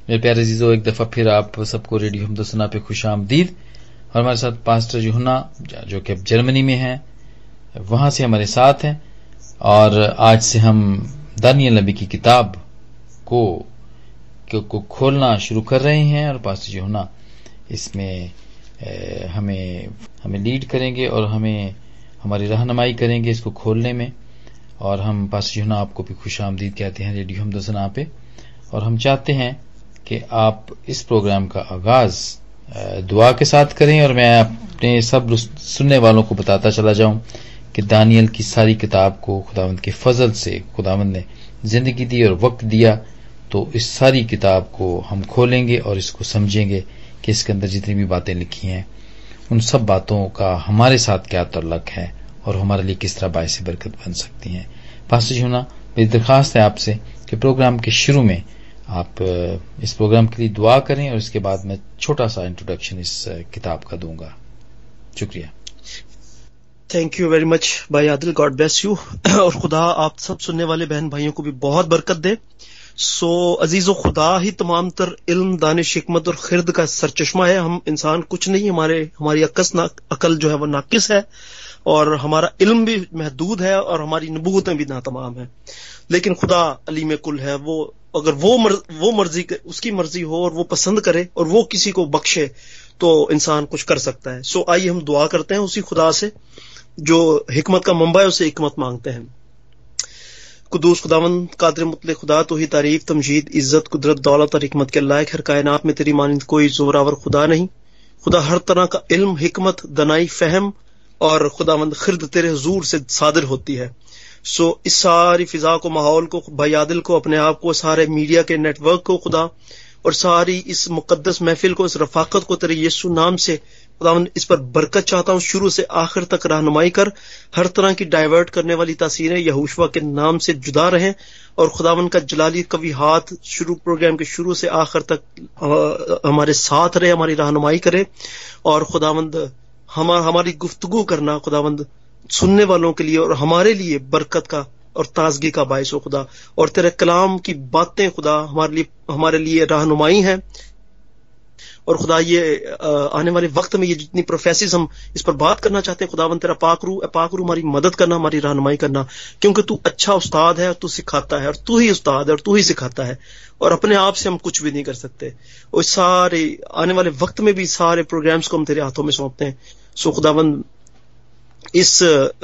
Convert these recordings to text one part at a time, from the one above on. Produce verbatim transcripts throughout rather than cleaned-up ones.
मेरे प्यारे अजीजों, एक दफा फिर आप सबको रेडियो हमदोसना पे खुश आमदीद। और हमारे साथ पास्टर यूहन्ना जो कि जर्मनी में हैं, वहां से हमारे साथ हैं। और आज से हम दानियल नबी की किताब को, को खोलना शुरू कर रहे हैं और पास्टर यूहन्ना इसमें हमें हमें लीड करेंगे और हमें हमारी रहनुमाई करेंगे इसको खोलने में। और हम पास्टर यूहन्ना आपको भी खुश आमदीद कहते हैं रेडियो हमदोसना पे। और हम चाहते हैं कि आप इस प्रोग्राम का आगाज दुआ के साथ करें। और मैं अपने सब सुनने वालों को बताता चला जाऊं कि दानियल की सारी किताब को खुदावंद के फजल से खुदावंद ने जिंदगी दी और वक्त दिया, तो इस सारी किताब को हम खोलेंगे और इसको समझेंगे कि इसके अंदर जितनी भी बातें लिखी हैं उन सब बातों का हमारे साथ क्या ताल्लुक है और हमारे लिए किस तरह बायस बरकत बन सकती हैं। पास्टर यूहन्ना, मेरी दरखास्त है आपसे कि प्रोग्राम के शुरू में आप इस प्रोग्राम के लिए दुआ करें और इसके बाद मैं छोटा सा इंट्रोडक्शन इस किताब का दूंगा। शुक्रिया। थैंक यू वेरी मच भाई आदिल, गॉड ब्लेस यू। और खुदा आप सब सुनने वाले बहन भाइयों को भी बहुत बरकत दे। सो अजीजों, खुदा ही तमाम तर इल्म, दानिश, हिकमत और खिरद का सरचश्मा है। हम इंसान कुछ नहीं, हमारे हमारी अकस ना अकल जो है वो नाकिस है और हमारा इल्म भी महदूद है और हमारी नबूवतें भी नातमाम है। लेकिन खुदा अलीम कुल है। वो अगर वो मर, वो मर्जी उसकी मर्जी हो और वो पसंद करे और वो किसी को बख्शे तो इंसान कुछ कर सकता है। सो आइए हम दुआ करते हैं उसी खुदा से जो हिकमत का मंबा है, उसे हिकमत मांगते हैं। कुदूस खुदावंद कादिर मुतले खुदा, तो ही तारीफ, तमजीद, इज्जत, कुदरत, दौलत और हिकमत के लायक। हर कायनात में तेरी मानिंद कोई जोरावर खुदा नहीं। खुदा हर तरह का इल्म, हिकमत, दनाई, फहम और खुदावंद खिरद तेरे हुजूर से सादिर होती है। सो इस सारी फिजा को, माहौल को, भाई आदिल को, अपने आप को, सारे मीडिया के नेटवर्क को खुदा, और सारी इस मुकद्दस महफिल को, इस रफाकत को तेरे यीशु नाम से खुदावंद इस पर बरकत चाहता हूं। शुरू से आखिर तक रहनुमाई कर, हर तरह की डाइवर्ट करने वाली तासीरें यहोशुआ के नाम से जुदा रहें और खुदावंद का जलाली कभी हाथ शुरू प्रोग्राम के शुरू से आखिर तक हमारे साथ रहे, हमारी रहनुमाई करे। और खुदावंद हम हमारी गुफ्तगू करना खुदावंद सुनने वालों के लिए और हमारे लिए बरकत का और ताजगी का बायस हो खुदा। और तेरे कलाम की बातें खुदा हमारे लिए हमारे लिए रहनुमाई है। और खुदा ये आने वाले वक्त में ये जितनी प्रोफेसिस हम इस पर बात करना चाहते हैं, खुदावंद तेरा पाक रूह पाक रूह हमारी मदद करना, हमारी रहनुमाई करना, क्योंकि तू अच्छा उस्ताद है और तू सिखाता है और तू ही उस्ताद है और तू ही सिखाता है और अपने आप से हम कुछ भी नहीं कर सकते। और सारे आने वाले वक्त में भी सारे प्रोग्राम्स को हम तेरे हाथों में सौंपते हैं। सो खुदावंद इस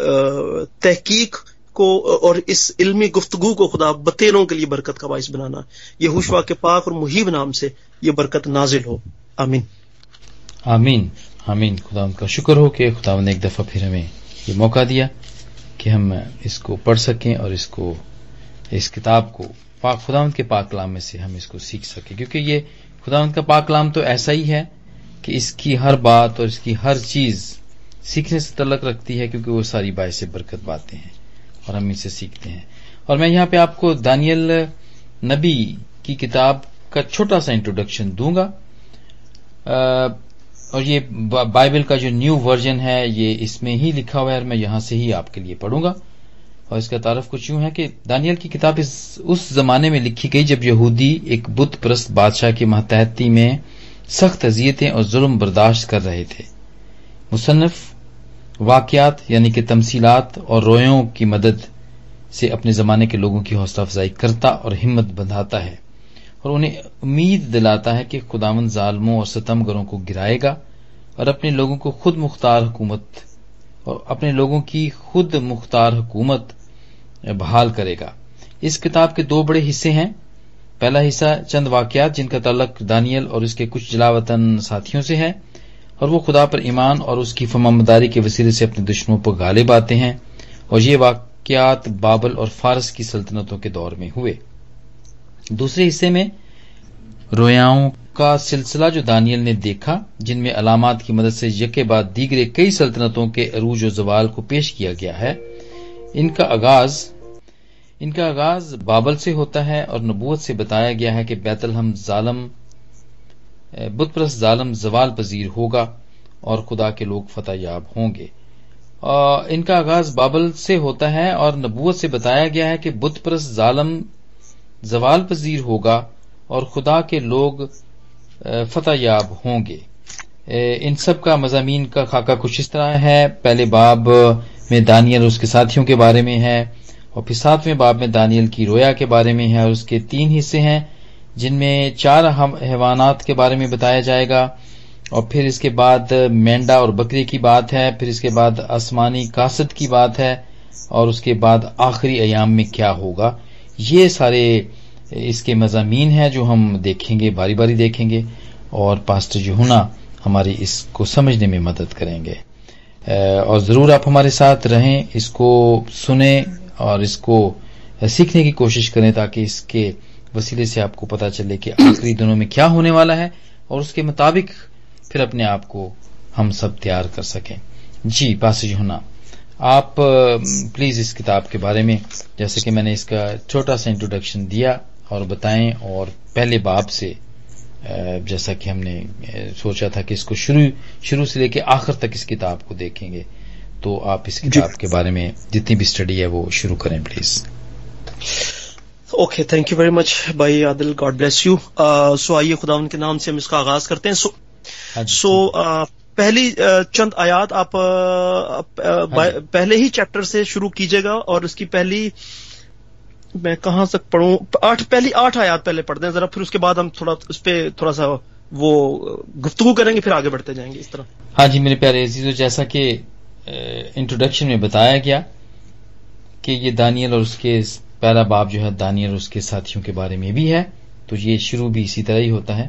तहकीक को और इस इल्मी गुफ्तगू को खुदा बतेरों के लिए बरकत का बाइस बनाना, यहोशुआ के पाक और मुहीब नाम से ये बरकत नाजिल हो। आमीन आमीन आमीन। खुदावंद का शुक्र हो कि खुदावंद ने एक दफा फिर हमें ये मौका दिया कि हम इसको पढ़ सकें और इसको इस किताब को पाक खुदावंद के पाक कलाम में से हम इसको सीख सकें, क्योंकि ये खुदावंद का पाक कलाम तो ऐसा ही है कि इसकी हर बात और इसकी हर चीज सीखने से तल्लक रखती है, क्योंकि वो सारी बायस बरकत बातें हैं और हम इनसे सीखते हैं। और मैं यहाँ पे आपको दानियल नबी की किताब का छोटा सा इंट्रोडक्शन दूंगा। और ये बाइबल का जो न्यू वर्जन है ये इसमें ही लिखा हुआ है और मैं यहां से ही आपके लिए पढ़ूंगा। और इसका तारफ कुछ यूं है कि दानियल की किताब इस उस जमाने में लिखी गई जब यहूदी एक बुत परस्त बादशाह की महतहती में सख्त अजियतें और जुल्म बर्दाश्त कर रहे थे। मुसन्निफ वाकयात यानी कि तमसीलात और रोयों की मदद से अपने जमाने के लोगों की हौसला अफजाई करता और हिम्मत बंधाता है और उन्हें उम्मीद दिलाता है कि खुदावंद जालिमों और सितमगरों को गिराएगा और अपने लोगों को खुद मुख्तार हुकूमत और अपने लोगों की खुद मुख्तार हुकूमत बहाल करेगा। इस किताब के दो बड़े हिस्से हैं। पहला हिस्सा चंद वाकयात जिनका ताल्लुक दानियल और उसके कुछ जलावतन साथियों से है और वो खुदा पर ईमान और उसकी फरमाबरदारी के वसीले से अपने दुश्मनों पर गालिब आते हैं। और ये वाकयात बाबल और फारस की सल्तनतों के दौर में हुए। दूसरे हिस्से में रोयाओं का सिलसिला जो दानियल ने देखा, जिनमें अलामात की मदद से यके बाद दीगरे कई सल्तनतों के अरूज और जवाल को पेश किया गया है। इनका आगाज इनका आगाज बाबल से होता है और नबूवत से बताया गया है कि बैतलहम जालम बुतप्रस्त जालम जवाल पजीर होगा और खुदा के लोग फतह याब होंगे। इनका आगाज बाबल से होता है और नबूवत से बताया गया है कि बुतप्रस्त जालम जवाल पजीर होगा اور خدا کے لوگ فتح یاب ہوں گے۔ ان سب کا مضامین کا خاکہ کچھ اس طرح ہے۔ پہلے باب میں دانیل اور اس کے ساتھیوں کے بارے میں ہے، اور پھر ساتویں باب میں دانیل کی رویا کے بارے میں ہے، اور اس کے تین حصے ہیں جن میں چار حیوانات کے بارے میں بتایا جائے گا، اور پھر اس کے بعد مینڈا اور بکری کی بات ہے، پھر اس کے بعد آسمانی کاسد کی بات ہے، اور اس کے بعد آخری ایام میں کیا ہوگا۔ یہ سارے اس کے مضامین ہیں جو ہم دیکھیں گے، باری باری دیکھیں گے، اور پاسٹر یوحنا ہماری اس کو سمجھنے میں مدد کریں گے۔ اور ضرور آپ ہمارے ساتھ رہیں، اس کو سنیں اور اس کو سیکھنے کی کوشش کریں، تاکہ اس کے وسیلے سے آپ کو پتا چلے کہ آخری دنوں میں کیا ہونے والا ہے، اور اس کے مطابق پھر اپنے آپ کو ہم سب تیار کر سکیں۔ جی پاسٹر یوحنا، آپ پلیز اس کتاب کے بارے میں، جیسے کہ میں نے اس کا چھوٹا سا انٹروڈکشن دیا، اور بتائیں، اور پہلے باب سے جیسا کہ ہم نے سوچا تھا کہ اس کو شروع شروع سے لے کے آخر تک اس کتاب کو دیکھیں گے، تو آپ اس کتاب کے بارے میں جتنی بھی اسٹڈی ہے وہ شروع کریں please. Okay, thank you very much بھائی Adil, God bless you. So آئیے خداوند کے نام سے ہم اس کا آغاز کرتے ہیں۔ سو سو پہلی چند آیات آپ پہلے ہی چیپٹر سے شروع کیجیے گا، اور اس کی پہلی میں کہاں تک پڑھوں، آٹھ پہلی آٹھ آیات پہلے پڑھ دیں ذرا، پھر اس کے بعد ہم تھوڑا اس پہ تھوڑا سا وہ گفتگو کریں گے، پھر آگے بڑھتے جائیں گے اس طرح۔ ہاں جی میرے پیارے عزیزو، جیسا کہ انٹروڈکشن میں بتایا گیا کہ یہ دانیل اور اس کے پہلا باب جو ہے دانیل اور اس کے ساتھیوں کے بارے میں بھی ہے، تو یہ شروع بھی اسی طرح ہی ہوتا ہے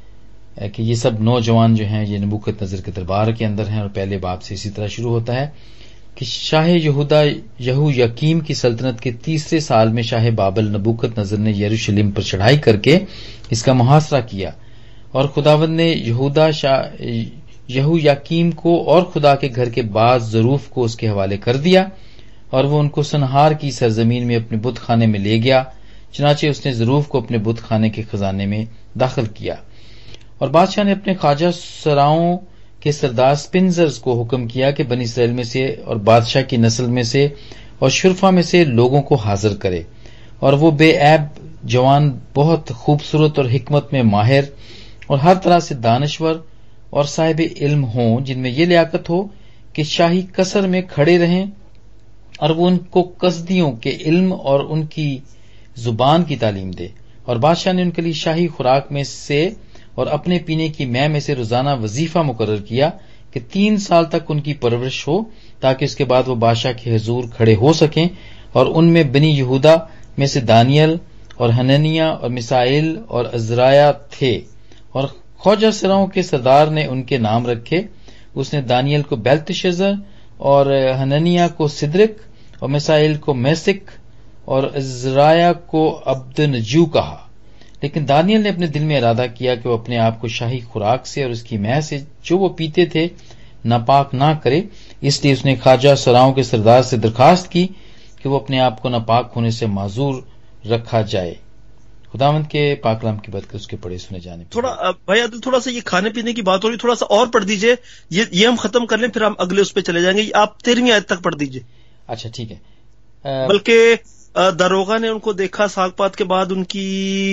کہ یہ سب نوجوان جو ہیں یہ نبوکت نظر کے دربار کے اندر ہیں، اور پہلے باب سے اسی طرح شروع ہوتا ہے کہ شاہ یہودا یہو یقیم کی سلطنت کے تیسرے سال میں شاہ بابل نبوکت نظر نے یروشلم پر چڑھائی کر کے اس کا محاصرہ کیا، اور خداوند نے یہودا شاہ یہو یقیم کو اور خدا کے گھر کے بعض ظروف کو اس کے حوالے کر دیا، اور وہ ان کو سنہار کی سرزمین میں اپنے بت خانے میں لے گیا، چنانچہ اس نے ظروف کو اپنے بت خانے کے خزانے میں داخل کیا۔ اور بادشاہ نے اپنے خواجہ سراؤں کے سردار سپنزرز کو حکم کیا کہ بنی اسرائیل میں سے اور بادشاہ کی نسل میں سے اور شرفا میں سے لوگوں کو حاضر کرے، اور وہ بے عیب جوان بہت خوبصورت اور حکمت میں ماہر اور ہر طرح سے دانشور اور صاحب علم ہوں، جن میں یہ لیاقت ہو کہ شاہی قصر میں کھڑے رہیں، اور وہ ان کو قصدیوں کے علم اور ان کی زبان کی تعلیم دے۔ اور بادشاہ نے ان کے لیے شاہی خوراک میں سے اور اپنے پینے کی مے میں سے روزانہ وظیفہ مقرر کیا کہ تین سال تک ان کی پرورش ہو، تاکہ اس کے بعد وہ بادشاہ کے حضور کھڑے ہو سکیں۔ اور ان میں بنی یہودا میں سے دانیل اور حننیہ اور میسائیل اور عزرایہ تھے، اور خواجہ سراؤں کے سردار نے ان کے نام رکھے۔ اس نے دانیل کو بیلتشزر اور حننیہ کو سدرک اور میسائیل کو میسک اور عزرایہ کو عبدنجو کہا۔ لیکن دانیل نے اپنے دل میں ارادہ کیا کہ وہ اپنے آپ کو شاہی خوراک سے اور اس کی مے سے جو وہ پیتے تھے ناپاک نہ کرے، اس لیے اس نے خواجہ سراؤں کے سردار سے درخواست کی کہ وہ اپنے آپ کو ناپاک ہونے سے معذور رکھا جائے۔ خداوند کے پاک کلام کی بات کر اس کے پڑھے سنے جانے پر تھوڑا بھائی عادل، تھوڑا سا یہ کھانے پینے کی بات ہو رہی، تھوڑا سا اور پڑھ دیجئے، یہ یہ ہم ختم کر لیں پھر ہم اگلے اس پہ چلے جائیں گے۔ آپ تیرہویں آیت تک پڑھ دیجئے۔ اچھا ٹھیک ہے۔ بلکہ داروغہ نے ان کو دیکھا ساگ پات کے بعد ان کی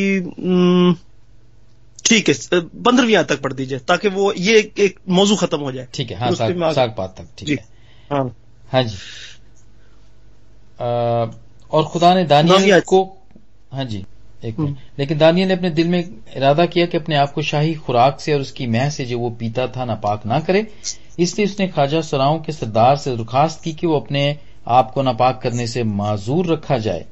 ٹھیک ہے پندرہویں آیت تک پڑھ دیجئے تاکہ وہ یہ ایک موضوع ختم ہو جائے۔ ٹھیک ہے، ہاں ساگ پات تک ٹھیک ہے۔ ہاں ہاں جی۔ اور خدا نے دانیل کو ہاں جی ایک منٹ لیکن دانیل نے اپنے دل میں ارادہ کیا کہ اپنے آپ کو شاہی خوراک سے اور اس کی مے سے جو وہ پیتا تھا ناپاک نہ کرے، اس لیے اس نے خواجہ سراؤں کے سردار سے درخواست کی کہ وہ اپنے آپ کو ناپاک کرنے سے معذور رکھا جائے۔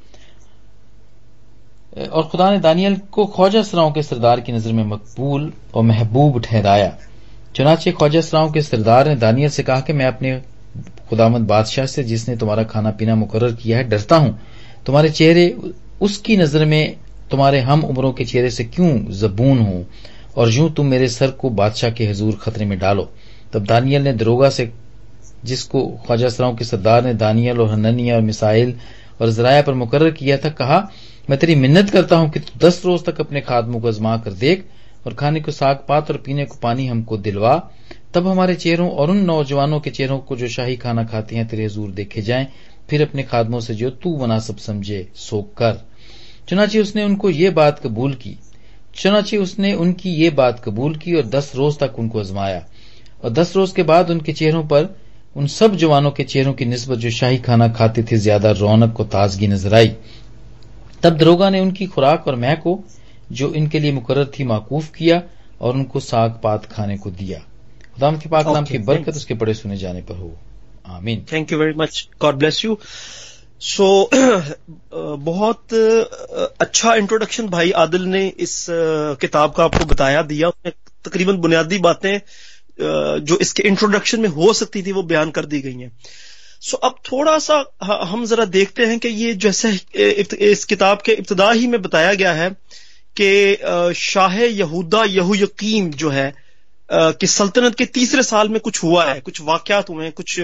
اور خدا نے دانیل کو خواجہ سراؤں کے سردار کی نظر میں مقبول اور محبوب ٹھہرایا۔ چنانچہ خواجہ سراؤں کے سردار نے دانیل سے کہا کہ میں اپنے خداوند بادشاہ سے جس نے تمہارا کھانا پینا مقرر کیا ہے ڈرتا ہوں، تمہارے چہرے اس کی نظر میں تمہارے ہم عمروں کے چہرے سے کیوں زبون ہوں، اور یوں تم میرے سر کو بادشاہ کے حضور خطرے میں ڈالو۔ تب دانیل نے دروگا سے، جس کو خواجہ سراؤں کے سردار نے دانیل اور حننیہ اور میسائیل اور عزرایہ پر مقرر کیا تھا، کہا میں تیری منت کرتا ہوں کہ تو دس روز تک اپنے خادموں کو آزما کر دیکھ، اور کھانے کو ساگ پات اور پینے کو پانی ہم کو دلوا، تب ہمارے چہروں اور ان نوجوانوں کے چہروں کو جو شاہی کھانا کھاتے ہیں تیرے حضور دیکھے جائیں، پھر اپنے خادموں سے جو تو مناسب سمجھے سو کر۔ چنانچہ اس نے ان کو یہ بات قبول کی۔ چنانچہ اس نے ان کی یہ بات قبول کی اور دس روز تک ان کو آزمایا، اور دس روز کے بعد ان کے چہروں پر ان سب جوانوں کے چہروں کی نسبت جو شاہی کھانا کھاتے تھے زیادہ رونق و تازگی نظر آئی۔ تب دروگا نے ان کی خوراک اور مہ کو جو ان کے لیے مقرر تھی معقوف کیا اور ان کو ساگ پات کھانے کو دیا۔ خدا کے پاک نام کی برکت اس کے پڑھے سنے جانے پر ہو، آمین۔ Thank you very much, God bless you. So بہت اچھا انٹروڈکشن بھائی عادل نے اس کتاب کا آپ کو بتایا دیا، تقریباً بنیادی باتیں جو اس کے انٹروڈکشن میں ہو سکتی تھی وہ بیان کر دی گئی ہیں۔ سو اب تھوڑا سا ہم ذرا دیکھتے ہیں کہ یہ جیسے اس کتاب کے ابتدا ہی میں بتایا گیا ہے کہ شاہ یہودا یہویقیم جو ہے کہ سلطنت کے تیسرے سال میں کچھ ہوا ہے، کچھ واقعات ہوئے ہیں، کچھ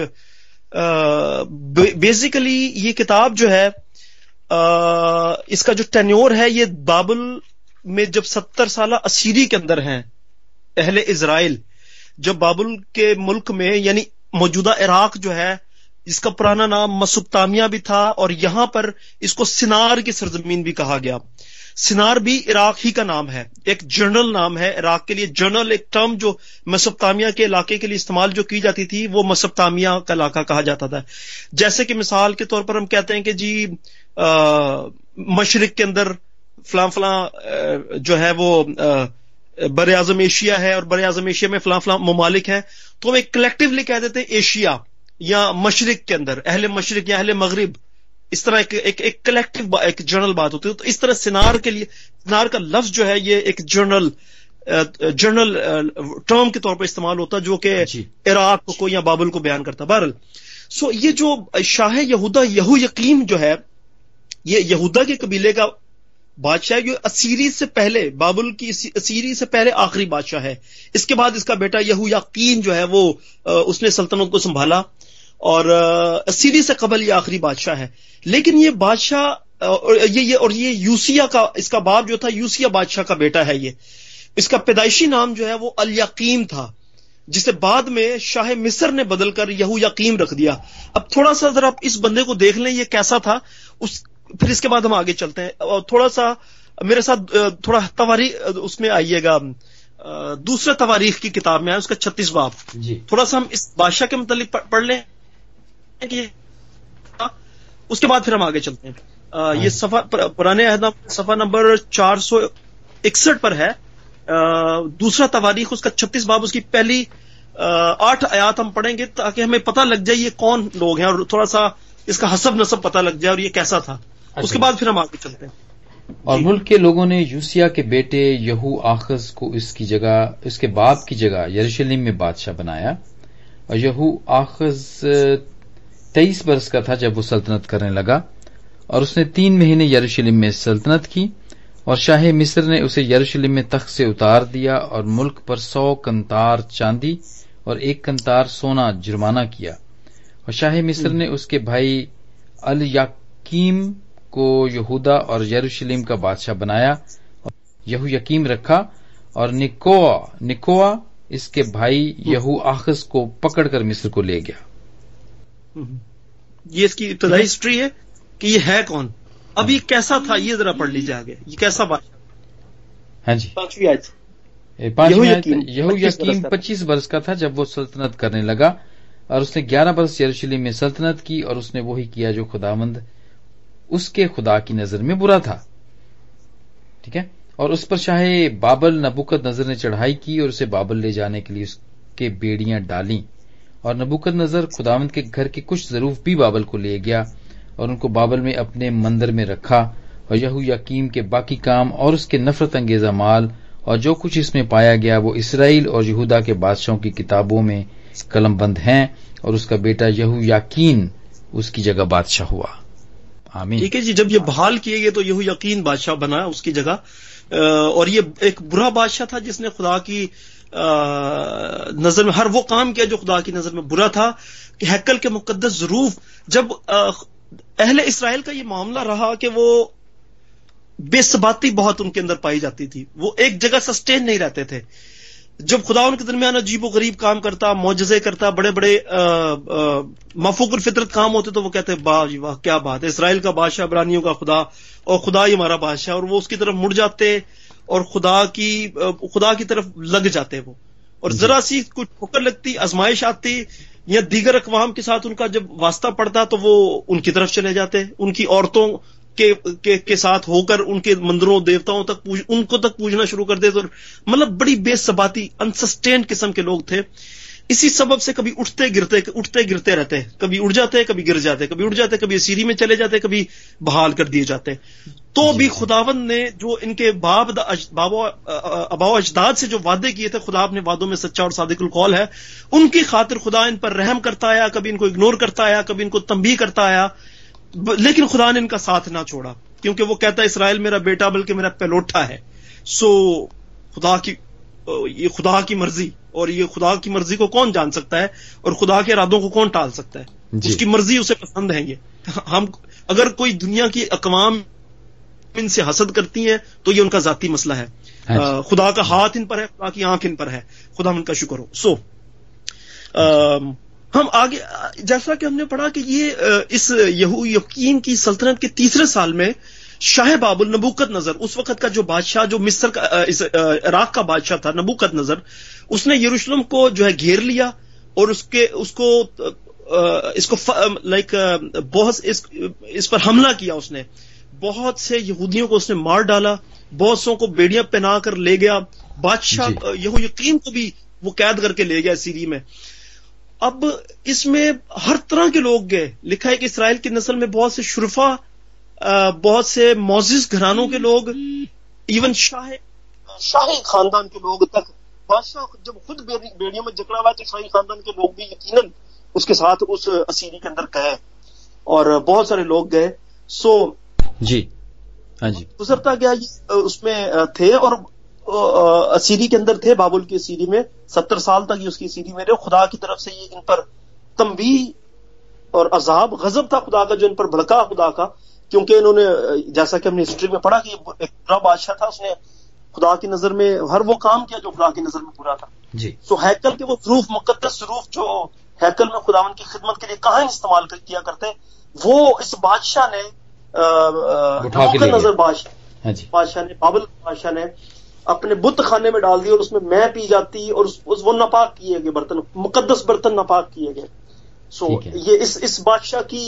بیسیکلی یہ کتاب جو ہے اس کا جو ٹینیور ہے یہ بابل میں جب ستر سالہ اسیری کے اندر ہیں اہل اسرائیل، جب بابل کے ملک میں یعنی موجودہ عراق جو ہے جس کا پرانا نام مسوپتامیہ بھی تھا اور یہاں پر اس کو سنار کی سرزمین بھی کہا گیا۔ سنار بھی عراق ہی کا نام ہے، ایک جنرل نام ہے عراق کے لیے، جنرل ایک ٹرم جو مسوپتامیہ کے علاقے کے لیے استعمال جو کی جاتی تھی وہ مسوپتامیہ کا علاقہ کہا جاتا تھا۔ جیسے کہ مثال کے طور پر ہم کہتے ہیں کہ جی مشرق کے اندر فلاں فلاں جو ہے وہ بر اعظم ایشیا ہے اور بر اعظم ایشیا میں فلاں فلاں ممالک ہیں، تو ہم ایک کلیکٹیولی کہہ دیتے ہیں ایشیا یا مشرق کے اندر اہل مشرق یا اہل مغرب، اس طرح ایک ایک, ایک کلیکٹیو ایک جرنل بات ہوتی ہے۔ تو اس طرح سنار کے لیے سنار کا لفظ جو ہے یہ ایک جرنل جرنل ٹرم کے طور پر استعمال ہوتا جو کہ عراق کو یا بابل کو بیان کرتا۔ بہرحال سو یہ جو شاہ یہودا یہویقیم جو ہے یہ یہودا کے قبیلے کا بادشاہ، جو اسیری سے پہلے بابل کی اسیری سے پہلے آخری بادشاہ ہے۔ اس کے بعد اس کا بیٹا یہویاقین جو ہے وہ اس نے سلطنت کو سنبھالا اور اسیری سے قبل یہ آخری بادشاہ ہے۔ لیکن یہ بادشاہ یہ یہ اور یہ یوسیا کا اس کا باپ جو تھا یوسیا بادشاہ کا بیٹا ہے۔ یہ اس کا پیدائشی نام جو ہے وہ الیقیم تھا، جسے بعد میں شاہ مصر نے بدل کر یہویقیم رکھ دیا۔ اب تھوڑا سا ذرا آپ اس بندے کو دیکھ لیں یہ کیسا تھا، اس پھر اس کے بعد ہم آگے چلتے ہیں۔ اور تھوڑا سا میرے ساتھ تھوڑا تواریخ اس میں آئیے گا، دوسرے تواریخ کی کتاب میں ہے اس کا چھتیس باب جی۔ تھوڑا سا ہم اس بادشاہ کے متعلق پڑھ لیں کہ اس کے بعد پھر ہم آگے چلتے ہیں۔ یہ صفحہ پرانے عہد صفحہ نمبر چار سو اکسٹھ پر ہے، دوسرا تواریخ اس کا چھتیس باب، اس کی پہلی آٹھ آیات ہم پڑھیں گے تاکہ ہمیں پتہ لگ جائے یہ کون لوگ ہیں اور تھوڑا سا اس کا حسب نسب پتہ لگ جائے اور یہ کیسا تھا۔ اس کے بعد پھر ہم آگے چلتے ہیں۔ اور ملک کے لوگوں نے یوسیا کے بیٹے یہو آخز کو اس کی جگہ اس کے باپ کی جگہ یروشلم میں بادشاہ بنایا، اور یہو آخز تیئیس برس کا تھا جب وہ سلطنت کرنے لگا، اور اس نے تین مہینے یروشلم میں سلطنت کی، اور شاہ مصر نے اسے یروشلم میں تخت سے اتار دیا اور ملک پر سو کنتار چاندی اور ایک کنتار سونا جرمانہ کیا، اور شاہ مصر نے اس کے بھائی الیاکیم کو یہودا اور یروشلم کا بادشاہ بنایا، یہو یقیم رکھا، اور نکوا نکوا اس کے بھائی یہو آخز کو پکڑ کر مصر کو لے گیا۔ یہ اس کی ابتدائی ہسٹری ہے کہ یہ ہے کون، اب یہ کیسا تھا یہ ذرا پڑھ لیجیے آگے، یہ کیسا بادشاہ۔ ہاں جی، پانچویں آیت یہو یقیم پچیس برس کا تھا جب وہ سلطنت کرنے لگا، اور اس نے گیارہ برس یروشلم میں سلطنت کی، اور اس نے وہی کیا جو خداوند اس کے خدا کی نظر میں برا تھا۔ ٹھیک ہے، اور اس پر شاہ بابل نبوکد نظر نے چڑھائی کی اور اسے بابل لے جانے کے لیے اس کے بیڑیاں ڈالیں، اور نبوکد نظر خداوند کے گھر کے کچھ ظروف بھی بابل کو لے گیا اور ان کو بابل میں اپنے مندر میں رکھا، اور یہو یقیم کے باقی کام اور اس کے نفرت انگیزہ مال اور جو کچھ اس میں پایا گیا وہ اسرائیل اور یہودا کے بادشاہوں کی کتابوں میں قلم بند ہیں، اور اس کا بیٹا یہو یقین اس کی جگہ بادشاہ ہوا۔ آمین۔ ٹھیک ہے جی، جب یہ بحال کیے گئے تو یہو یقین بادشاہ بنا اس کی جگہ، اور یہ ایک برا بادشاہ تھا جس نے خدا کی نظر میں ہر وہ کام کیا جو خدا کی نظر میں برا تھا، کہ ہیکل کے مقدس ظروف، جب اہل اسرائیل کا یہ معاملہ رہا کہ وہ بے ثباتی بہت ان کے اندر پائی جاتی تھی، وہ ایک جگہ سسٹین نہیں رہتے تھے۔ جب خدا ان کے درمیان عجیب و غریب کام کرتا، معجزے کرتا، بڑے بڑے مفوق الفطرت کام ہوتے تو وہ کہتے واہ جی واہ کیا بات ہے، اسرائیل کا بادشاہ، عبرانیوں کا خدا، اور خدا ہی ہمارا بادشاہ، اور وہ اس کی طرف مڑ جاتے اور خدا کی خدا کی طرف لگ جاتے وہ, اور ذرا سی کچھ ٹھوکر لگتی, آزمائش آتی یا دیگر اقوام کے ساتھ ان کا جب واسطہ پڑتا تو وہ ان کی طرف چلے جاتے, ان کی عورتوں کے کے, کے ساتھ ہو کر ان کے مندروں دیوتاؤں تک پوج, ان کو تک پوجنا شروع کر دیتے. مطلب بڑی بے ثباتی, انسسٹینڈ قسم کے لوگ تھے. اسی سبب سے کبھی اٹھتے گرتے اٹھتے گرتے رہتے, کبھی اٹھ جاتے کبھی گر جاتے, کبھی اٹھ جاتے کبھی اسیری میں چلے جاتے, کبھی بحال کر دیے جاتے. تو بھی خداوند نے جو ان کے باپ بابا اباؤ اجداد سے جو وعدے کیے تھے, خدا اپنے وعدوں میں سچا اور صادق القول ہے, ان کی خاطر خدا ان پر رحم کرتا آیا, کبھی ان کو اگنور کرتا آیا, کبھی ان کو تنبیہ کرتا آیا, لیکن خدا نے ان کا ساتھ نہ چھوڑا, کیونکہ وہ کہتا ہے اسرائیل میرا بیٹا بلکہ میرا پہلوٹا ہے. سو خدا کی یہ خدا کی مرضی, اور یہ خدا کی مرضی کو کون جان سکتا ہے, اور خدا کے ارادوں کو کون ٹال سکتا ہے. جی. اس کی مرضی اسے پسند ہے. یہ ہم اگر کوئی دنیا کی اقوام ان سے حسد کرتی ہیں تو یہ ان کا ذاتی مسئلہ ہے. آ, خدا کا ہاتھ ان پر ہے, خدا کی آنکھ ان پر ہے, خدا ان کا شکر ہو. سو آ, ہم آگے جیسا کہ ہم نے پڑھا کہ یہ اس یہویاکین کی سلطنت کے تیسرے سال میں شاہ بابل نبوکت نظر, اس وقت کا جو بادشاہ جو مصر کا عراق کا بادشاہ تھا نبوکت نظر, اس نے یروشلم کو جو ہے گھیر لیا, اور اس کے اس کو اس کو لائک بہت اس, اس پر حملہ کیا. اس نے بہت سے یہودیوں کو اس نے مار ڈالا, بہت سو کو بیڑیاں پہنا کر لے گیا. بادشاہ یہویاکین کو بھی وہ قید کر کے لے گیا سیری میں. اب اس میں ہر طرح کے لوگ گئے. لکھا ہے کہ اسرائیل کی نسل میں بہت سے شرفا, بہت سے معزز گھرانوں کے لوگ, ایون شاہ شاہی خاندان کے لوگ تک. بادشاہ جب خود بیڑیوں میں جکڑا ہوا تو شاہی خاندان کے لوگ بھی یقیناً اس کے ساتھ اس اسیری کے اندر گئے, اور بہت سارے لوگ گئے. سو جی ہاں جی گزرتا گیا یہ اس میں تھے, اور اسیری کے اندر تھے, بابل کی اسیری میں ستر سال تک یہ اس کی اسیری میں رہے. خدا کی طرف سے یہ ان پر تنبیہ اور عذاب غضب تھا خدا کا جو ان پر بھڑکا خدا کا, کیونکہ انہوں نے جیسا کہ ہم نے ہسٹری میں پڑھا کہ ایک برا بادشاہ تھا, اس نے خدا کی نظر میں ہر وہ کام کیا جو خدا کی نظر میں برا تھا. جی. سو ہیکل کے وہ ظروف, مقدس ظروف جو ہیکل میں خداوند کی خدمت کے لیے کہاں استعمال کیا کرتے, وہ اس بادشاہ نے نظر بادشاہ بادشاہ نے بابل بادشاہ نے اپنے بت خانے میں ڈال دی, اور اس میں میں پی جاتی, اور اس, اس وہ ناپاک کیے گئے برتن, مقدس برتن ناپاک کیے گئے. سو یہ اس اس بادشاہ کی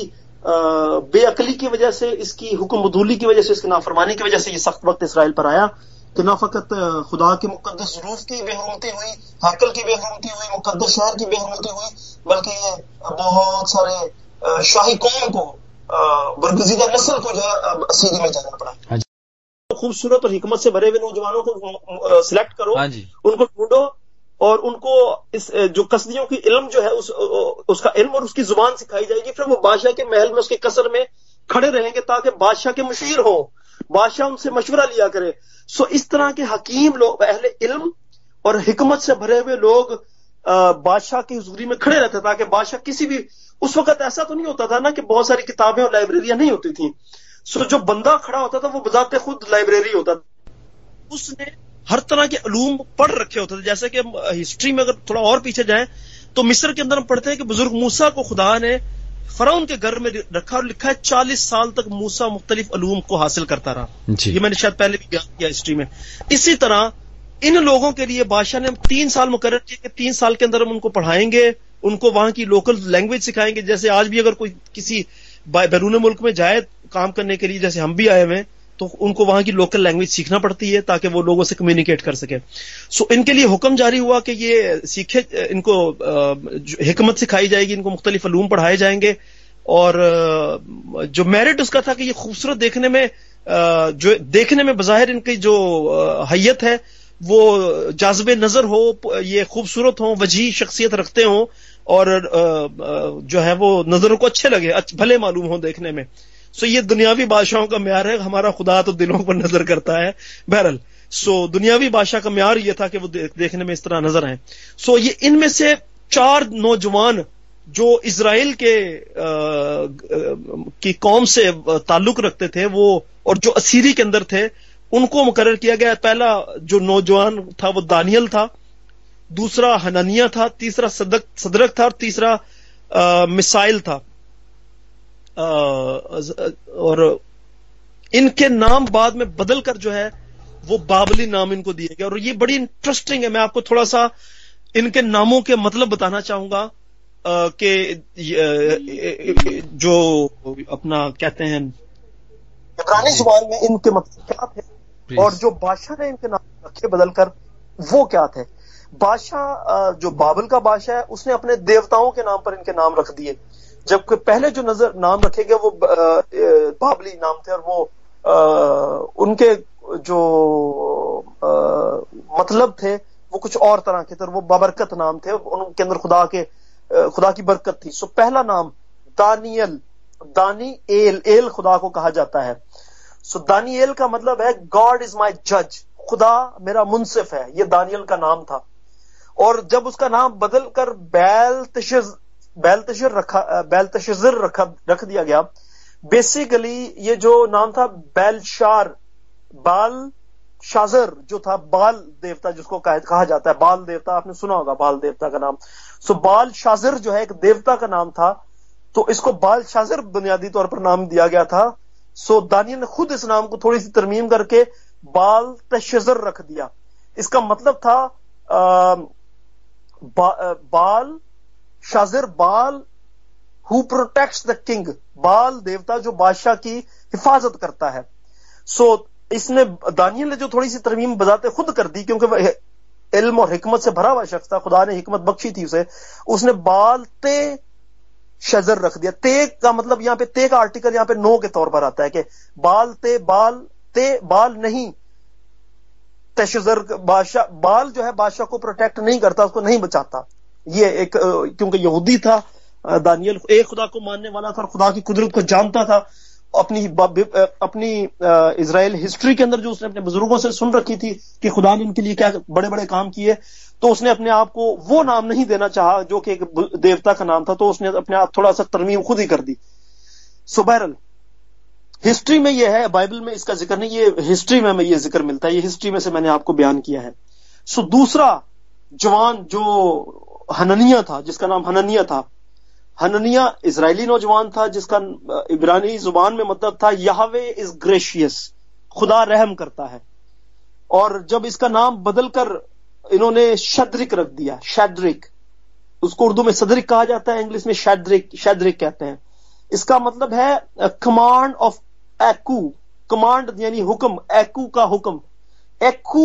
بے عقلی کی وجہ سے, اس کی حکم بدولی کی وجہ سے, اس کی نافرمانی کی وجہ سے یہ سخت وقت اسرائیل پر آیا کہ نہ فقط خدا کے مقدس ظروف کی بے حرمتی ہوئی, ہیکل کی بے حرمتی ہوئی, مقدس شہر کی بے حرمتی ہوئی, بلکہ یہ بہت سارے شاہی قوم کو, برگزیدہ نسل کو جو ہے اسیری میں جانا پڑا. خوبصورت اور حکمت سے بھرے ہوئے نوجوانوں کو سلیکٹ کرو, ان کو ڈھونڈو, اور ان کو اس جو کسدیوں کی علم جو ہے اس, اس کا علم اور اس کی زبان سکھائی جائے گی. پھر وہ بادشاہ کے محل میں اس کے قصر میں کھڑے رہیں گے تاکہ بادشاہ کے مشیر ہوں, بادشاہ ان سے مشورہ لیا کرے. سو اس طرح کے حکیم لوگ, اہل علم اور حکمت سے بھرے ہوئے لوگ بادشاہ کی حضوری میں کھڑے رہتے, تاکہ بادشاہ کسی بھی, اس وقت ایسا تو نہیں ہوتا تھا نا کہ بہت ساری کتابیں اور لائبریریاں نہیں ہوتی تھیں. سو جو بندہ کھڑا ہوتا تھا وہ بذات خود لائبریری ہوتا تھا, اس نے ہر طرح کے علوم پڑھ رکھے ہوتے تھے. جیسے کہ ہسٹری میں اگر تھوڑا اور پیچھے جائیں تو مصر کے اندر ہم پڑھتے ہیں کہ بزرگ موسیٰ کو خدا نے فرعون کے گھر میں رکھا, اور لکھا ہے چالیس سال تک موسیٰ مختلف علوم کو حاصل کرتا رہا. جی. یہ میں نے شاید پہلے بھی بیان کیا ہسٹری میں. اسی طرح ان لوگوں کے لیے بادشاہ نے تین سال مقرر کیے کہ تین سال کے اندر ہم ان کو پڑھائیں گے, ان کو وہاں کی لوکل لینگویج سکھائیں گے. جیسے آج بھی اگر کوئی کسی بیرون ملک میں جائے کام کرنے کے لیے, جیسے ہم بھی آئے ہوئے ہیں, تو ان کو وہاں کی لوکل لینگویج سیکھنا پڑتی ہے تاکہ وہ لوگوں سے کمیونیکیٹ کر سکے. سو ان کے لیے حکم جاری ہوا کہ یہ سیکھے, ان کو حکمت سکھائی جائے گی, ان کو مختلف علوم پڑھائے جائیں گے. اور جو میرٹ اس کا تھا کہ یہ خوبصورت دیکھنے میں, جو دیکھنے میں بظاہر ان کی جو حیت ہے وہ جاذب نظر ہو, یہ خوبصورت ہوں, وجیح شخصیت رکھتے ہوں, اور جو ہے وہ نظروں کو اچھے لگے, بھلے معلوم ہوں دیکھنے میں. سو یہ دنیاوی بادشاہوں کا معیار ہے, ہمارا خدا تو دلوں پر نظر کرتا ہے. بہرحال سو دنیاوی بادشاہ کا معیار یہ تھا کہ وہ دیکھنے میں اس طرح نظر آئیں. سو یہ ان میں سے چار نوجوان جو اسرائیل کے کی قوم سے تعلق رکھتے تھے وہ, اور جو اسیری کے اندر تھے, ان کو مقرر کیا گیا. پہلا جو نوجوان تھا وہ دانیل تھا, دوسرا حنانیہ تھا, تیسرا صدق صدرک تھا, اور تیسرا مسائل تھا. اور ان کے نام بعد میں بدل کر جو ہے وہ بابلی نام ان کو دیا گیا. اور یہ بڑی انٹرسٹنگ ہے. میں آپ کو تھوڑا سا ان کے ناموں کے مطلب بتانا چاہوں گا کہ جو اپنا کہتے ہیں عبرانی زبان میں ان کے مطلب کیا تھے اور جو بادشاہ نے ان کے نام رکھے بدل کر وہ کیا تھے. بادشاہ جو بابل کا بادشاہ ہے اس نے اپنے دیوتاؤں کے نام پر ان کے نام رکھ دیے, جبکہ پہلے جو نظر نام رکھے گئے وہ بابلی نام تھے اور وہ ان کے جو مطلب تھے وہ کچھ اور طرح کے تھے اور وہ بابرکت نام تھے, ان کے اندر خدا کے خدا کی برکت تھی. سو پہلا نام دانیل, دانی ایل, ایل خدا کو کہا جاتا ہے. سو دانیل کا مطلب ہے گاڈ از مائی جج, خدا میرا منصف ہے, یہ دانیل کا نام تھا. اور جب اس کا نام بدل کر بیل تشز بیل تشر رکھا بیل تشزر رکھا رکھ دیا گیا, بیسیکلی یہ جو نام تھا بیل شار بال شازر جو تھا بال دیوتا جس کو کہا جاتا ہے, بال دیوتا آپ نے سنا ہوگا بال دیوتا کا نام. سو بال شازر جو ہے ایک دیوتا کا نام تھا, تو اس کو بال شازر بنیادی طور پر نام دیا گیا تھا. سو دانیل نے خود اس نام کو تھوڑی سی ترمیم کر کے بال تشزر رکھ دیا. اس کا مطلب تھا بال شازر, بال ہو پروٹیکٹس دا کنگ, بال دیوتا جو بادشاہ کی حفاظت کرتا ہے. سو اس نے دانیل نے جو تھوڑی سی ترمیم بذات خود کر دی, کیونکہ وہ علم اور حکمت سے بھرا ہوا شخص تھا, خدا نے حکمت بخشی تھی اسے, اس نے بال تے شزر رکھ دیا. تے کا مطلب یہاں پہ تے کا آرٹیکل یہاں پہ نو کے طور پر آتا ہے کہ بال تے بال تے بال نہیں تشزر, بادشاہ بال جو ہے بادشاہ کو پروٹیکٹ نہیں کرتا, اس کو نہیں بچاتا. یہ ایک کیونکہ یہودی تھا دانیل, ایک خدا کو ماننے والا تھا اور خدا کی قدرت کو جانتا تھا. اپنی اپنی اسرائیل ہسٹری کے اندر جو اس نے اپنے بزرگوں سے سن رکھی تھی کہ خدا نے ان کے لیے کیا بڑے بڑے کام کیے, تو اس نے اپنے آپ کو وہ نام نہیں دینا چاہا جو کہ ایک دیوتا کا نام تھا, تو اس نے اپنے آپ تھوڑا سا ترمیم خود ہی کر دی. سو بہرحال ہسٹری میں یہ ہے, بائبل میں اس کا ذکر نہیں, یہ ہسٹری میں یہ ذکر ملتا ہے, یہ ہسٹری میں سے میں نے آپ کو بیان کیا ہے. سو دوسرا جوان جو ہننیہ تھا, جس کا نام ہننیہ تھا, ہننیہ اسرائیلی نوجوان تھا جس کا عبرانی زبان میں مطلب تھا یہوے از گریشیس, خدا رحم کرتا ہے. اور جب اس کا نام بدل کر انہوں نے شدرک رکھ دیا, شدرک, اس کو اردو میں صدرک کہا جاتا ہے, انگلش میں شدرک شدرک کہتے ہیں. اس کا مطلب ہے کمانڈ آف ایکو, کمانڈ یعنی حکم, ایکو کا حکم. ایکو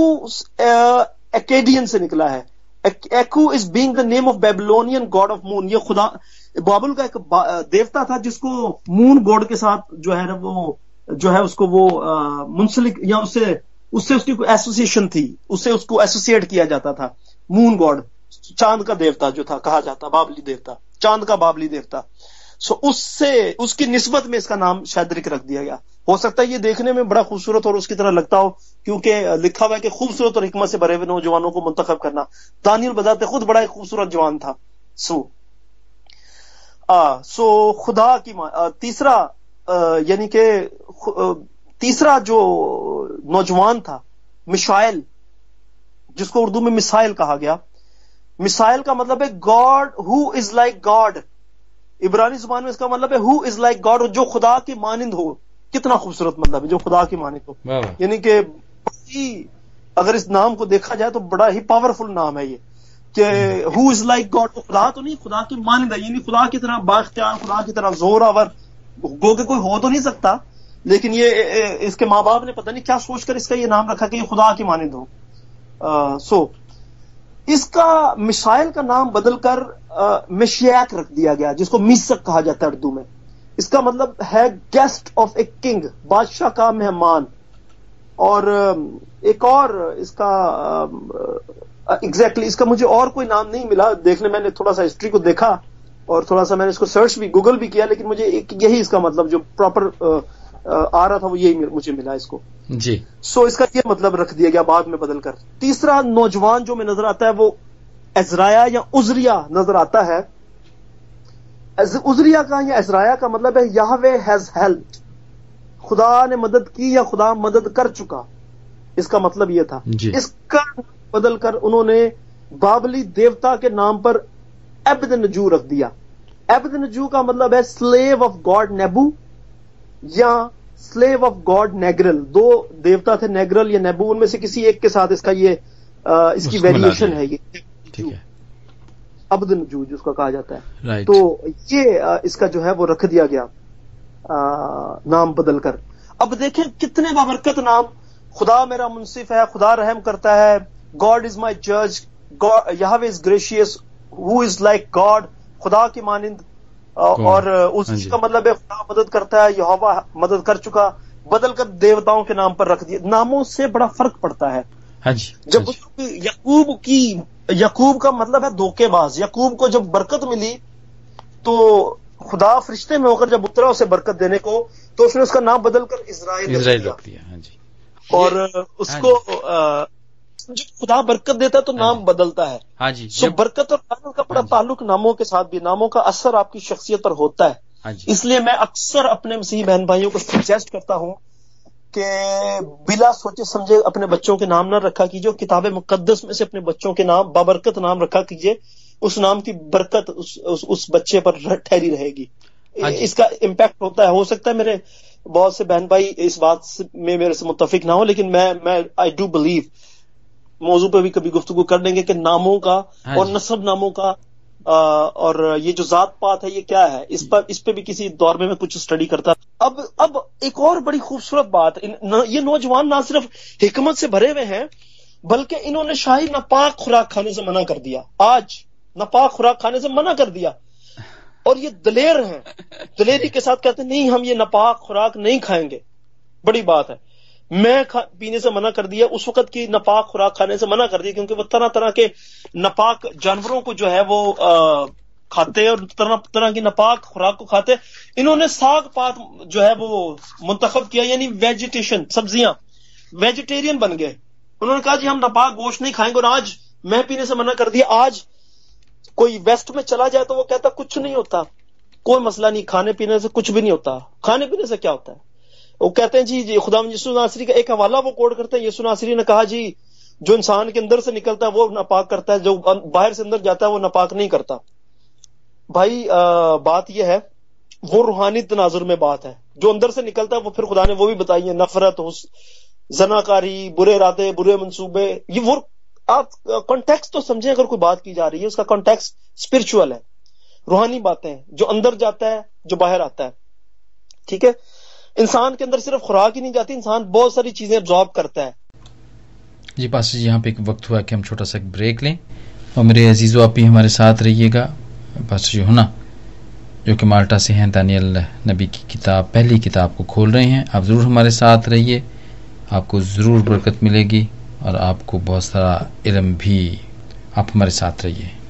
ایکیڈین سے نکلا ہے. Aku is being the name of Babylonian god of moon. یہ خدا بابل کا ایک دیوتا تھا جس کو مون گاڈ کے ساتھ جو ہے وہ جو ہے اس کو وہ منسلک یا اس سے اس سے اس کی کوئی ایسوسیشن تھی, اس سے اس کو ایسوسیٹ کیا جاتا تھا. مون گاڈ چاند کا دیوتا جو تھا کہا جاتا, بابلی دیوتا, چاند کا بابلی دیوتا. سو اس سے اس کی نسبت میں اس کا نام شادرک رکھ دیا گیا. ہو سکتا ہے یہ دیکھنے میں بڑا خوبصورت اور اس کی طرح لگتا ہو, کیونکہ لکھا ہوا ہے کہ خوبصورت اور حکمت سے بھرے ہوئے نوجوانوں کو منتخب کرنا. دانیل بذات خود بڑا ایک خوبصورت جوان تھا. سو آ, سو خدا کی آ, تیسرا آ, یعنی کہ آ, تیسرا جو نوجوان تھا مشائل, جس کو اردو میں مسائل کہا گیا. مسائل کا مطلب ہے God who is like God. عبرانی زبان میں اس کا مطلب ہے ہو از لائک گاڈ, جو خدا کی مانند ہو. کتنا خوبصورت مطلب ہے, جو خدا کی مانند ہو. یعنی کہ اگر اس نام کو دیکھا جائے تو بڑا ہی پاورفل نام ہے یہ, کہ ہو از لائک گاڈ. خدا تو نہیں, خدا کی مانند ہے, یعنی خدا کی طرح بااختیار, خدا کی طرح زور آور. گو کہ کوئی ہو تو نہیں سکتا, لیکن یہ اس کے ماں باپ نے پتہ نہیں کیا سوچ کر اس کا یہ نام رکھا کہ یہ خدا کی مانند ہو. آ, سو اس کا مشائل کا نام بدل کر مشیاک رکھ دیا گیا, جس کو میسک کہا جاتا ہے اردو میں. اس کا مطلب ہے گیسٹ آف اے کنگ, بادشاہ کا مہمان. اور ایک اور اس کا ایگزیکٹلی اس کا مجھے اور کوئی نام نہیں ملا دیکھنے, میں نے تھوڑا سا ہسٹری کو دیکھا اور تھوڑا سا میں نے اس کو سرچ بھی گوگل بھی کیا, لیکن مجھے ایک یہی اس کا مطلب جو پراپر آ رہا تھا وہ یہی مجھے ملا اس کو. جی سو اس کا یہ مطلب رکھ دیا گیا بعد میں بدل کر. تیسرا نوجوان جو میں نظر آتا ہے وہ عزرایہ یا عزریہ نظر آتا ہے. عزریہ کا یا عزرایہ کا مطلب ہے یہوے ہیز ہیلپڈ, خدا نے مدد کی یا خدا مدد کر چکا. اس کا مطلب یہ تھا. جی. اس کا بدل کر انہوں نے بابلی دیوتا کے نام پر عبد نجو رکھ دیا. عبد نجو کا مطلب ہے سلیو آف گاڈ نیبو یا slave of God Negril, दो देवता थे नेग्रल या नेबू, उनमें से किसी एक के साथ इसका ये आ, इसकी वेरिएशन है ये, ठीक है, अब्द नजूज उसका कहा जाता है। right. तो ये आ, इसका जो है वो रख दिया गया आ, नाम बदल कर। अब देखें कितने बाबरकत नाम, खुदा मेरा मुंसिफ है, खुदा रहम करता है, गॉड इज माई जज, यहोवा is gracious, who is like God, खुदा की मानिंद, और उसी का मतलब है खुदा मदद करता है, यहोवा मदद कर चुका, बदल कर देवताओं के नाम पर रख दिया। नामों से बड़ा फर्क पड़ता है। हाँ जी, जब यकूब की, यकूब का मतलब है धोखेबाज, यकूब को जब बरकत मिली तो खुदा फरिश्ते में होकर जब उतरा उसे बरकत देने को, तो उसने उसका नाम बदलकर इजराइल रख दिया। हाँ जी, और उसको आ, जब खुदा बरकत देता है तो नाम बदलता है। हाँ जी, सो बरकत और बरकत का बड़ा ताल्लुक नामों के साथ भी, नामों का असर आपकी शख्सियत पर होता है। हाँ जी, इसलिए मैं अक्सर अपने मसीही बहन भाइयों को सजेस्ट करता हूं कि बिला सोचे समझे अपने बच्चों के नाम ना रखा कीजिए, किताब मुकद्दस में से अपने बच्चों के नाम बाबरकत नाम रखा कीजिए, उस नाम की बरकत उस, उस, उस बच्चे पर ठहरी रहेगी। इसका इम्पैक्ट होता है। हो सकता है मेरे बहुत से बहन भाई इस बात में मेरे से मुत्तफिक ना हो, लेकिन मैं मैं आई डू बिलीव, मौजू पे भी कभी गुफ्तगू कर देंगे कि नामों का और नस्ब नामों का आ, और ये जो जात पात है ये क्या है, इस पर इस पे भी किसी दौर में मैं कुछ स्टडी करता। अब अब एक और बड़ी खूबसूरत बात, न, ये नौजवान ना सिर्फ हिकमत से भरे हुए हैं, बल्कि इन्होंने शाही नापाक खुराक खाने से मना कर दिया। आज नापाक खुराक खाने से मना कर दिया, और ये दलेर हैं, दलेरी के साथ कहते हैं नहीं हम ये नापाक खुराक नहीं खाएंगे। बड़ी बात है। मैं पीने से मना कर दिया, उस वक्त की नापाक खुराक खाने से मना कर दिया, क्योंकि वो तरह तरह के नापाक जानवरों को जो है वो आ, खाते हैं और तरह तरह की नापाक खुराक को खाते हैं। इन्होंने साग पात जो है वो मुंतखब किया, यानी वेजिटेशन, सब्जियां, वेजिटेरियन बन गए। उन्होंने कहा जी हम नापाक गोश्त नहीं खाएंगे, और आज मैं पीने से मना कर दिया। आज कोई वेस्ट में चला जाए तो वो कहता कुछ नहीं होता, कोई मसला नहीं, खाने पीने से कुछ भी नहीं होता। खाने पीने से क्या होता है? वो कहते हैं जी, जी खुदा यीशु नासरी का एक हवाला वो कोड करते हैं। यीशु नासरी ने कहा जी जो इंसान के अंदर से निकलता है वो नापाक करता है, जो बाहर से अंदर जाता है वो नापाक नहीं करता। भाई आ, बात यह है, वो रूहानी तनाजुर में बात है, जो अंदर से निकलता है वो फिर खुदा ने वो भी बताई है, नफरत, जनाकारी, बुरे इरादे, बुरे मंसूबे। ये वो आप कॉन्टेक्स्ट तो समझें, अगर कोई बात की जा रही है उसका कॉन्टेक्स्ट स्पिरिचुअल है, रूहानी बातें हैं, जो अंदर जाता है जो बाहर आता है। ठीक है, इंसान के अंदर सिर्फ खुराक ही नहीं जाती, इंसान बहुत सारी चीजें अब्जॉर्ब करता है। जी पास्टर जी, यहाँ पे एक वक्त हुआ कि हम छोटा सा एक ब्रेक लें, और मेरे अजीजों आप भी हमारे साथ रहिएगा। पास्टर यूहन्ना जो कि माल्टा से हैं, दानियल नबी की किताब, पहली किताब को खोल रहे हैं। आप ज़रूर हमारे साथ रहिए, आपको ज़रूर बरकत मिलेगी और आपको बहुत सारा इल्म भी। आप हमारे साथ रहिए।